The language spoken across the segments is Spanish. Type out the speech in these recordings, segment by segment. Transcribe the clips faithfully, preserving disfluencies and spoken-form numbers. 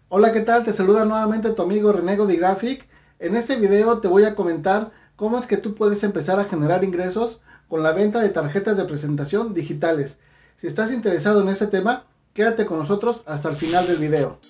Hola, ¿qué tal? Te saluda nuevamente tu amigo René Godigraphic. En este video te voy a comentar cómo es que tú puedes empezar a generar ingresos con la venta de tarjetas de presentación digitales. Si estás interesado en este tema, quédate con nosotros hasta el final del video.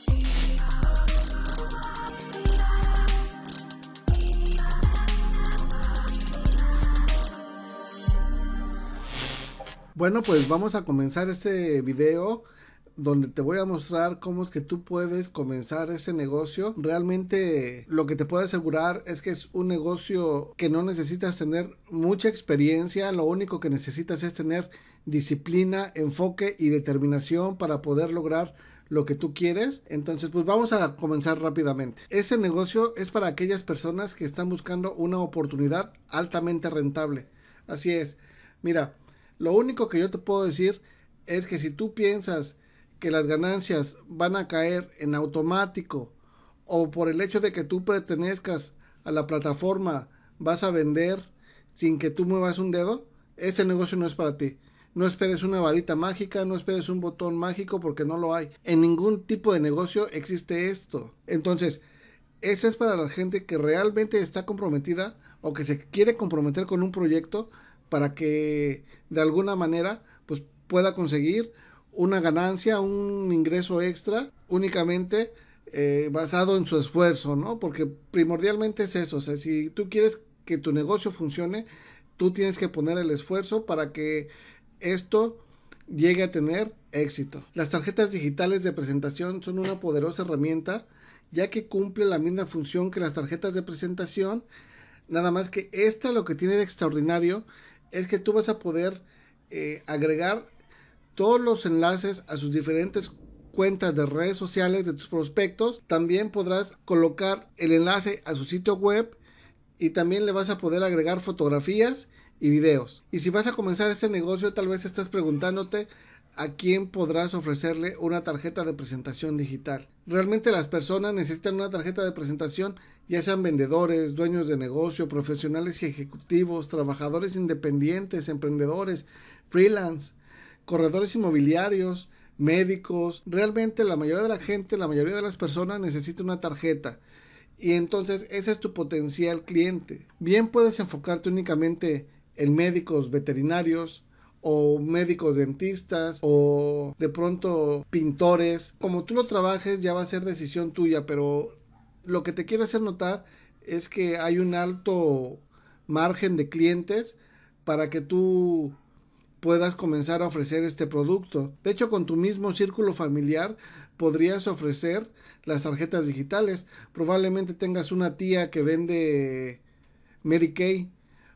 Bueno, pues vamos a comenzar este video donde te voy a mostrar cómo es que tú puedes comenzar ese negocio. Realmente lo que te puedo asegurar es que es un negocio que no necesitas tener mucha experiencia, lo único que necesitas es tener disciplina, enfoque y determinación para poder lograr lo que tú quieres. Entonces pues vamos a comenzar rápidamente. Ese negocio es para aquellas personas que están buscando una oportunidad altamente rentable. Así es, mira, lo único que yo te puedo decir es que si tú piensas que las ganancias van a caer en automático o por el hecho de que tú pertenezcas a la plataforma vas a vender sin que tú muevas un dedo, ese negocio no es para ti. No esperes una varita mágica, no esperes un botón mágico porque no lo hay. En ningún tipo de negocio existe esto. Entonces, ese es para la gente que realmente está comprometida o que se quiere comprometer con un proyecto para que de alguna manera pues pueda conseguir una ganancia, un ingreso extra únicamente eh, basado en su esfuerzo, ¿no? Porque primordialmente es eso, o sea, si tú quieres que tu negocio funcione, tú tienes que poner el esfuerzo para que esto llegue a tener éxito. Las tarjetas digitales de presentación son una poderosa herramienta ya que cumple la misma función que las tarjetas de presentación, nada más que esta lo que tiene de extraordinario es que tú vas a poder eh, agregar todos los enlaces a sus diferentes cuentas de redes sociales de tus prospectos. También podrás colocar el enlace a su sitio web y también le vas a poder agregar fotografías y videos. Y si vas a comenzar este negocio, tal vez estás preguntándote a quién podrás ofrecerle una tarjeta de presentación digital. Realmente las personas necesitan una tarjeta de presentación, ya sean vendedores, dueños de negocio, profesionales y ejecutivos, trabajadores independientes, emprendedores, freelance, corredores inmobiliarios, médicos. Realmente la mayoría de la gente, la mayoría de las personas necesita una tarjeta. Y entonces ese es tu potencial cliente. Bien puedes enfocarte únicamente en médicos veterinarios o médicos dentistas o de pronto pintores. Como tú lo trabajes ya va a ser decisión tuya, pero lo que te quiero hacer notar es que hay un alto margen de clientes para que tú puedas comenzar a ofrecer este producto. De hecho, con tu mismo círculo familiar podrías ofrecer las tarjetas digitales. Probablemente tengas una tía que vende Mary Kay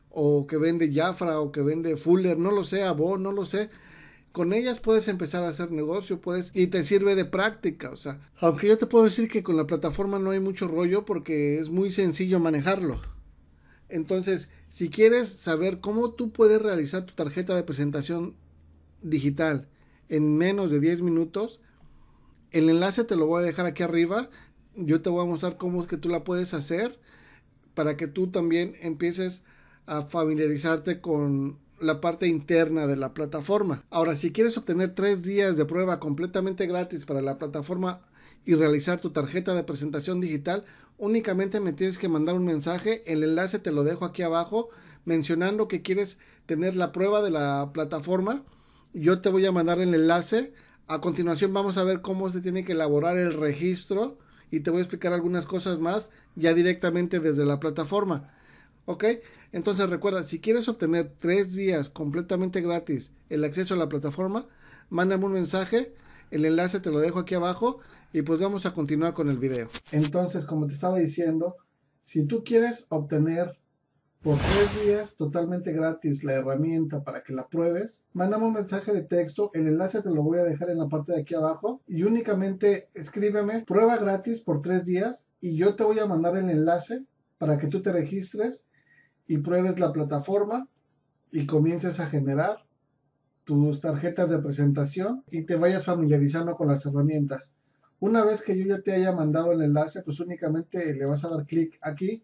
o que vende Jafra o que vende Fuller, no lo sé, Avon, no lo sé. Con ellas puedes empezar a hacer negocio, puedes, y te sirve de práctica, o sea, aunque yo te puedo decir que con la plataforma no hay mucho rollo porque es muy sencillo manejarlo. Entonces, si quieres saber cómo tú puedes realizar tu tarjeta de presentación digital en menos de diez minutos, el enlace te lo voy a dejar aquí arriba. Yo te voy a mostrar cómo es que tú la puedes hacer para que tú también empieces a familiarizarte con la parte interna de la plataforma. Ahora, si quieres obtener tres días de prueba completamente gratis para la plataforma y realizar tu tarjeta de presentación digital, únicamente me tienes que mandar un mensaje. El enlace te lo dejo aquí abajo mencionando que quieres tener la prueba de la plataforma. Yo te voy a mandar el enlace. A continuación vamos a ver cómo se tiene que elaborar el registro y te voy a explicar algunas cosas más ya directamente desde la plataforma. ¿Ok? Entonces recuerda, si quieres obtener tres días completamente gratis el acceso a la plataforma, mándame un mensaje, el enlace te lo dejo aquí abajo y pues vamos a continuar con el video. Entonces, como te estaba diciendo, si tú quieres obtener por tres días totalmente gratis la herramienta para que la pruebes, mándame un mensaje de texto, el enlace te lo voy a dejar en la parte de aquí abajo y únicamente escríbeme prueba gratis por tres días y yo te voy a mandar el enlace para que tú te registres y pruebes la plataforma y comiences a generar tus tarjetas de presentación y te vayas familiarizando con las herramientas. Una vez que yo ya te haya mandado el enlace, pues únicamente le vas a dar clic aquí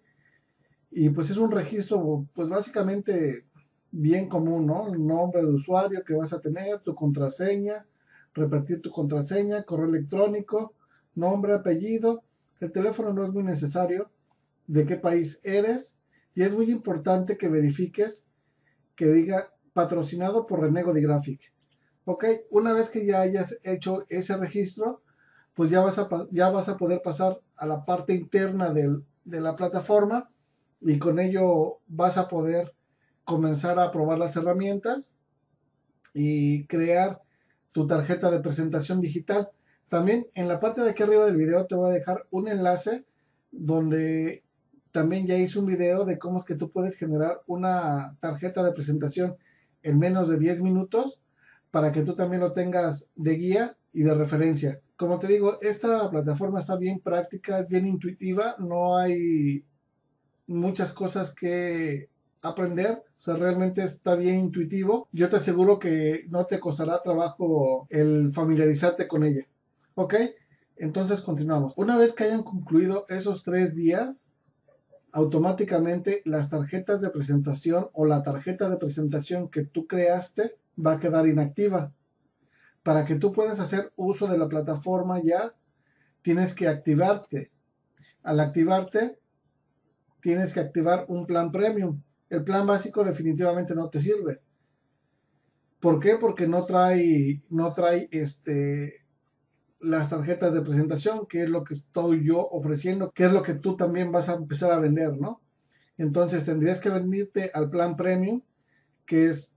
y pues es un registro pues básicamente bien común, ¿no? El nombre de usuario que vas a tener, tu contraseña, repetir tu contraseña, correo electrónico, nombre, apellido, el teléfono no es muy necesario, de qué país eres, y es muy importante que verifiques que diga patrocinado por Renegody Graphic. Ok, una vez que ya hayas hecho ese registro, pues ya vas a, ya vas a poder pasar a la parte interna del, de la plataforma, y con ello vas a poder comenzar a probar las herramientas y crear tu tarjeta de presentación digital. También en la parte de aquí arriba del video te voy a dejar un enlace donde también ya hice un video de cómo es que tú puedes generar una tarjeta de presentación en menos de diez minutos para que tú también lo tengas de guía y de referencia. Como te digo, esta plataforma está bien práctica, es bien intuitiva, no hay muchas cosas que aprender, o sea, realmente está bien intuitivo. Yo te aseguro que no te costará trabajo el familiarizarte con ella. Ok, entonces continuamos. Una vez que hayan concluido esos tres días, automáticamente las tarjetas de presentación o la tarjeta de presentación que tú creaste va a quedar inactiva. Para que tú puedas hacer uso de la plataforma ya, tienes que activarte. Al activarte, tienes que activar un plan premium. El plan básico definitivamente no te sirve. ¿Por qué? Porque no trae, no trae este, las tarjetas de presentación, que es lo que estoy yo ofreciendo, que es lo que tú también vas a empezar a vender, ¿no? Entonces tendrías que venirte al plan premium, que es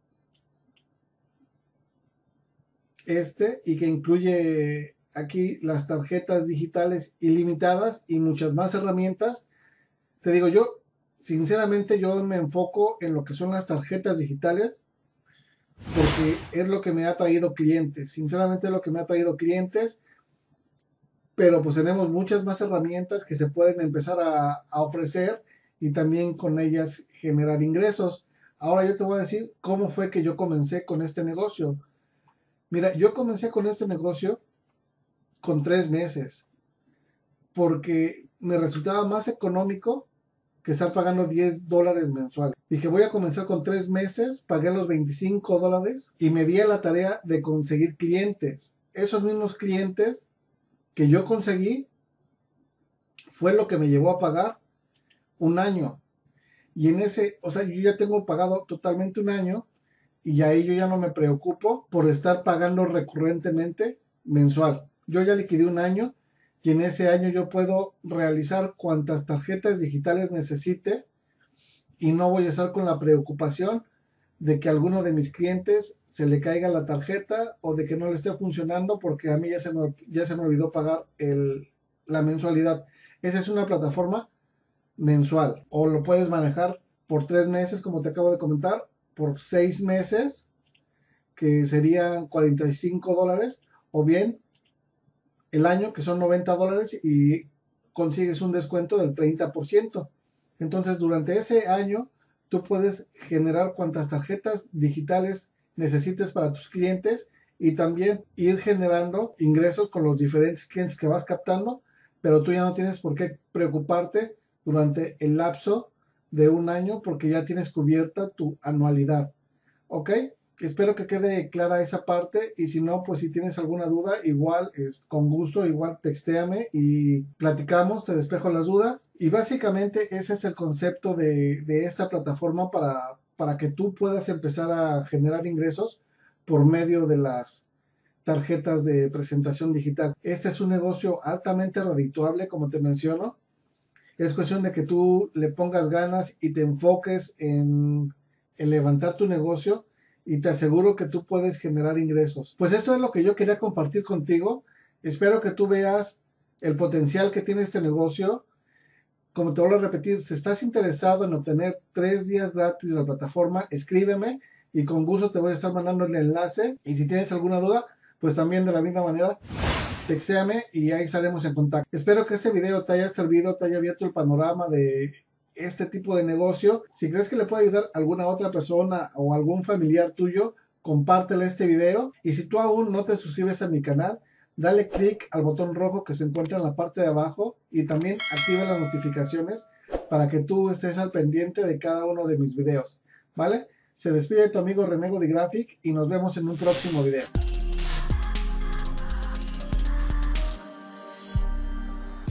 este, y que incluye aquí las tarjetas digitales ilimitadas y muchas más herramientas. Te digo, yo sinceramente yo me enfoco en lo que son las tarjetas digitales, porque es lo que me ha traído clientes. Sinceramente es lo que me ha traído clientes, pero pues tenemos muchas más herramientas que se pueden empezar a, a ofrecer y también con ellas generar ingresos. Ahora yo te voy a decir cómo fue que yo comencé con este negocio. Mira, yo comencé con este negocio con tres meses, porque me resultaba más económico que estar pagando diez dólares mensuales. Dije, voy a comenzar con tres meses, pagué los veinticinco dólares y me di a la tarea de conseguir clientes. Esos mismos clientes que yo conseguí fue lo que me llevó a pagar un año. Y en ese, o sea, yo ya tengo pagado totalmente un año y ahí yo ya no me preocupo por estar pagando recurrentemente mensual. Yo ya liquidé un año y en ese año yo puedo realizar cuantas tarjetas digitales necesite y no voy a estar con la preocupación de que a alguno de mis clientes se le caiga la tarjeta o de que no le esté funcionando porque a mí ya se me, ya se me olvidó pagar el, la mensualidad. Esa es una plataforma mensual, o lo puedes manejar por tres meses, como te acabo de comentar, por seis meses, que serían cuarenta y cinco dólares, o bien el año, que son noventa dólares, y consigues un descuento del treinta por ciento. Entonces, durante ese año, tú puedes generar cuantas tarjetas digitales necesites para tus clientes y también ir generando ingresos con los diferentes clientes que vas captando, pero tú ya no tienes por qué preocuparte durante el lapso de un año porque ya tienes cubierta tu anualidad. ¿Ok? Espero que quede clara esa parte y si no, pues si tienes alguna duda, igual es, con gusto, igual textéame y platicamos, te despejo las dudas. Y básicamente ese es el concepto de, de esta plataforma para, para que tú puedas empezar a generar ingresos por medio de las tarjetas de presentación digital. Este es un negocio altamente redituable, como te menciono. Es cuestión de que tú le pongas ganas y te enfoques en, en levantar tu negocio y te aseguro que tú puedes generar ingresos. Pues esto es lo que yo quería compartir contigo. Espero que tú veas el potencial que tiene este negocio. Como te voy a repetir, si estás interesado en obtener tres días gratis de la plataforma, escríbeme y con gusto te voy a estar mandando el enlace. Y si tienes alguna duda, pues también de la misma manera, textéame y ahí estaremos en contacto. Espero que este video te haya servido, te haya abierto el panorama de este tipo de negocio. Si crees que le puede ayudar a alguna otra persona o algún familiar tuyo, compártele este video. Y si tú aún no te suscribes a mi canal, dale click al botón rojo que se encuentra en la parte de abajo y también activa las notificaciones para que tú estés al pendiente de cada uno de mis videos, ¿vale? Se despide tu amigo Renegody Graphic y nos vemos en un próximo video.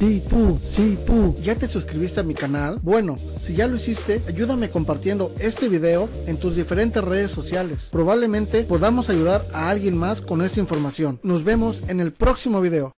Sí, tú, sí, tú. ¿Ya te suscribiste a mi canal? Bueno, si ya lo hiciste, ayúdame compartiendo este video en tus diferentes redes sociales. Probablemente podamos ayudar a alguien más con esta información. Nos vemos en el próximo video.